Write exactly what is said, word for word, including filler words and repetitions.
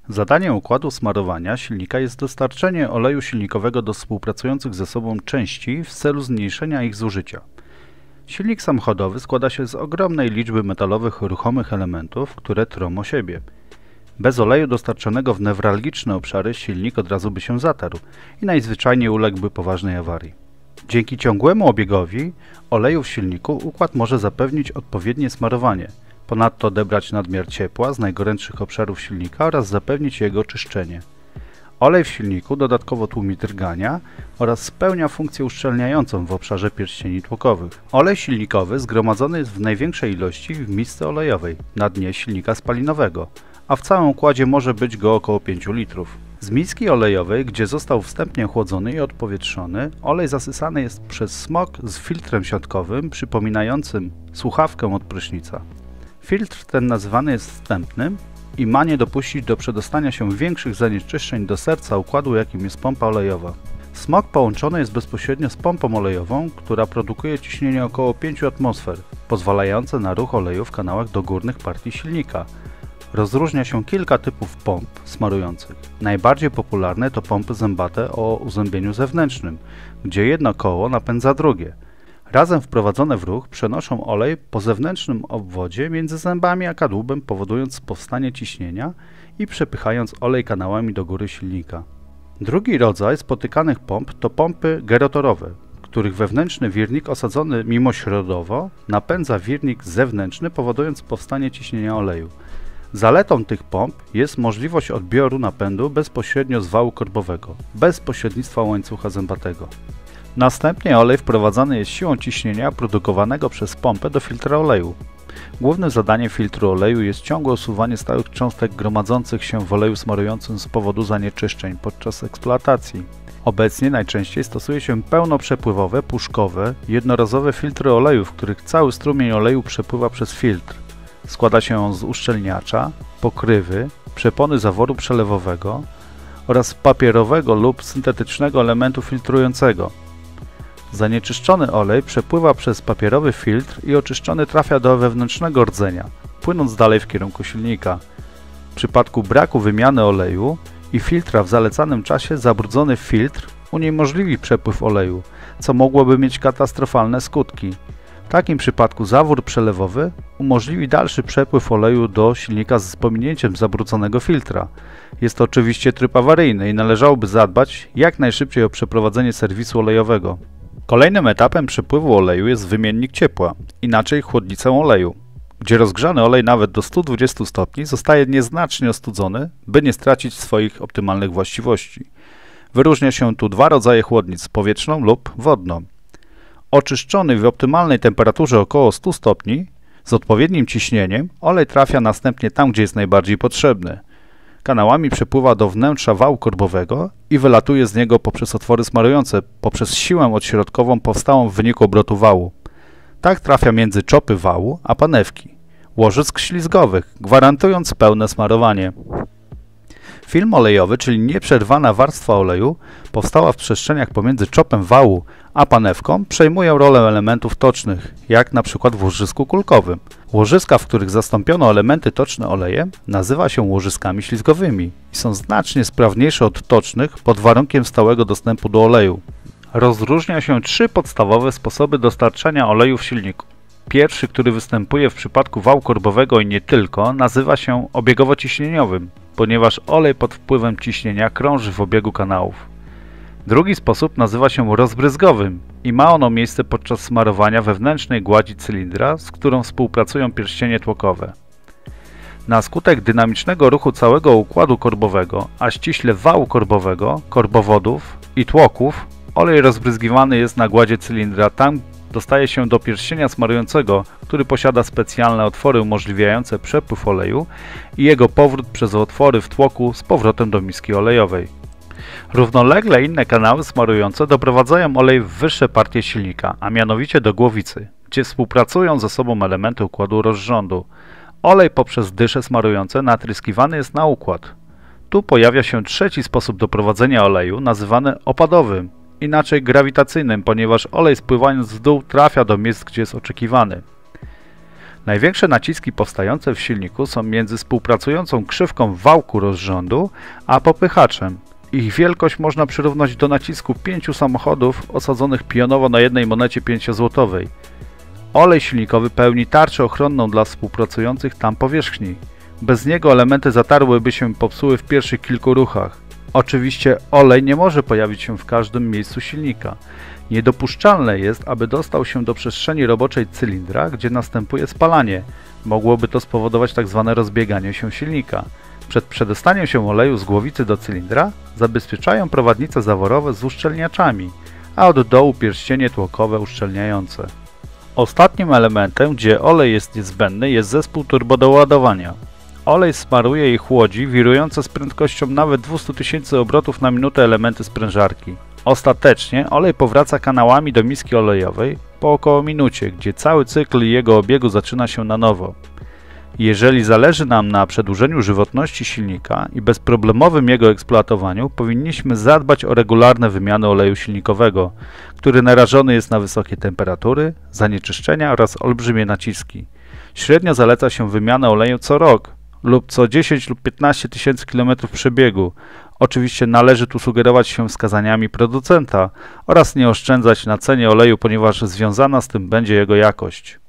Zadaniem układu smarowania silnika jest dostarczenie oleju silnikowego do współpracujących ze sobą części w celu zmniejszenia ich zużycia. Silnik samochodowy składa się z ogromnej liczby metalowych ruchomych elementów, które trą o siebie. Bez oleju dostarczonego w newralgiczne obszary silnik od razu by się zatarł i najzwyczajniej uległby poważnej awarii. Dzięki ciągłemu obiegowi oleju w silniku układ może zapewnić odpowiednie smarowanie, ponadto odebrać nadmiar ciepła z najgorętszych obszarów silnika oraz zapewnić jego czyszczenie. Olej w silniku dodatkowo tłumi drgania oraz spełnia funkcję uszczelniającą w obszarze pierścieni tłokowych. Olej silnikowy zgromadzony jest w największej ilości w misce olejowej na dnie silnika spalinowego, a w całym układzie może być go około pięciu litrów. Z miski olejowej, gdzie został wstępnie chłodzony i odpowietrzony, olej zasysany jest przez smok z filtrem siatkowym przypominającym słuchawkę od prysznica. Filtr ten nazywany jest wstępnym i ma nie dopuścić do przedostania się większych zanieczyszczeń do serca układu, jakim jest pompa olejowa. Smok połączony jest bezpośrednio z pompą olejową, która produkuje ciśnienie około pięciu atmosfer, pozwalające na ruch oleju w kanałach do górnych partii silnika. Rozróżnia się kilka typów pomp smarujących. Najbardziej popularne to pompy zębate o uzębieniu zewnętrznym, gdzie jedno koło napędza drugie. Razem wprowadzone w ruch przenoszą olej po zewnętrznym obwodzie między zębami a kadłubem, powodując powstanie ciśnienia i przepychając olej kanałami do góry silnika. Drugi rodzaj spotykanych pomp to pompy gerotorowe, których wewnętrzny wirnik osadzony mimośrodowo napędza wirnik zewnętrzny, powodując powstanie ciśnienia oleju. Zaletą tych pomp jest możliwość odbioru napędu bezpośrednio z wału korbowego, bez pośrednictwa łańcucha zębatego. Następnie olej wprowadzany jest siłą ciśnienia produkowanego przez pompę do filtra oleju. Głównym zadaniem filtru oleju jest ciągłe usuwanie stałych cząstek gromadzących się w oleju smarującym z powodu zanieczyszczeń podczas eksploatacji. Obecnie najczęściej stosuje się pełnoprzepływowe, puszkowe, jednorazowe filtry oleju, w których cały strumień oleju przepływa przez filtr. Składa się on z uszczelniacza, pokrywy, przepony zaworu przelewowego oraz papierowego lub syntetycznego elementu filtrującego. Zanieczyszczony olej przepływa przez papierowy filtr i oczyszczony trafia do wewnętrznego rdzenia, płynąc dalej w kierunku silnika. W przypadku braku wymiany oleju i filtra w zalecanym czasie zabrudzony filtr uniemożliwi przepływ oleju, co mogłoby mieć katastrofalne skutki. W takim przypadku zawór przelewowy umożliwi dalszy przepływ oleju do silnika z pominięciem zabrudzonego filtra. Jest to oczywiście tryb awaryjny i należałoby zadbać jak najszybciej o przeprowadzenie serwisu olejowego. Kolejnym etapem przepływu oleju jest wymiennik ciepła, inaczej chłodnicę oleju, gdzie rozgrzany olej nawet do stu dwudziestu stopni zostaje nieznacznie ostudzony, by nie stracić swoich optymalnych właściwości. Wyróżnia się tu dwa rodzaje chłodnic, powietrzną lub wodną. Oczyszczony w optymalnej temperaturze około stu stopni, z odpowiednim ciśnieniem, olej trafia następnie tam, gdzie jest najbardziej potrzebny. Kanałami przepływa do wnętrza wału korbowego i wylatuje z niego poprzez otwory smarujące, poprzez siłę odśrodkową powstałą w wyniku obrotu wału. Tak trafia między czopy wału a panewki, łożysk ślizgowych, gwarantując pełne smarowanie. Film olejowy, czyli nieprzerwana warstwa oleju, powstała w przestrzeniach pomiędzy czopem wału a panewką, przejmuje rolę elementów tocznych, jak na przykład w łożysku kulkowym. Łożyska, w których zastąpiono elementy toczne olejem, nazywa się łożyskami ślizgowymi i są znacznie sprawniejsze od tocznych pod warunkiem stałego dostępu do oleju. Rozróżnia się trzy podstawowe sposoby dostarczania oleju w silniku. Pierwszy, który występuje w przypadku wału korbowego i nie tylko, nazywa się obiegowo-ciśnieniowym, ponieważ olej pod wpływem ciśnienia krąży w obiegu kanałów. Drugi sposób nazywa się rozbryzgowym i ma ono miejsce podczas smarowania wewnętrznej gładzi cylindra, z którą współpracują pierścienie tłokowe. Na skutek dynamicznego ruchu całego układu korbowego, a ściśle wału korbowego, korbowodów i tłoków, olej rozbryzgiwany jest na gładzie cylindra tam, dostaje się do pierścienia smarującego, który posiada specjalne otwory umożliwiające przepływ oleju i jego powrót przez otwory w tłoku z powrotem do miski olejowej. Równolegle inne kanały smarujące doprowadzają olej w wyższe partie silnika, a mianowicie do głowicy, gdzie współpracują ze sobą elementy układu rozrządu. Olej poprzez dysze smarujące natryskiwany jest na układ. Tu pojawia się trzeci sposób doprowadzenia oleju, nazywany opadowym, inaczej grawitacyjnym, ponieważ olej spływając w dół trafia do miejsc, gdzie jest oczekiwany. Największe naciski powstające w silniku są między współpracującą krzywką wałku rozrządu a popychaczem. Ich wielkość można przyrównać do nacisku pięciu samochodów osadzonych pionowo na jednej monecie pięciozłotowej. Olej silnikowy pełni tarczę ochronną dla współpracujących tam powierzchni. Bez niego elementy zatarłyby się i popsuły w pierwszych kilku ruchach. Oczywiście olej nie może pojawić się w każdym miejscu silnika. Niedopuszczalne jest, aby dostał się do przestrzeni roboczej cylindra, gdzie następuje spalanie. Mogłoby to spowodować tzw. rozbieganie się silnika. Przed przedostaniem się oleju z głowicy do cylindra zabezpieczają prowadnice zaworowe z uszczelniaczami, a od dołu pierścienie tłokowe uszczelniające. Ostatnim elementem, gdzie olej jest niezbędny, jest zespół turbodoładowania. Olej smaruje i chłodzi wirujące z prędkością nawet dwieście tysięcy obrotów na minutę elementy sprężarki. Ostatecznie olej powraca kanałami do miski olejowej po około minucie, gdzie cały cykl jego obiegu zaczyna się na nowo. Jeżeli zależy nam na przedłużeniu żywotności silnika i bezproblemowym jego eksploatowaniu, powinniśmy zadbać o regularne wymiany oleju silnikowego, który narażony jest na wysokie temperatury, zanieczyszczenia oraz olbrzymie naciski. Średnio zaleca się wymianę oleju co rok lub co dziesięć lub piętnaście tysięcy kilometrów przebiegu. Oczywiście należy tu sugerować się wskazaniami producenta oraz nie oszczędzać na cenie oleju, ponieważ związana z tym będzie jego jakość.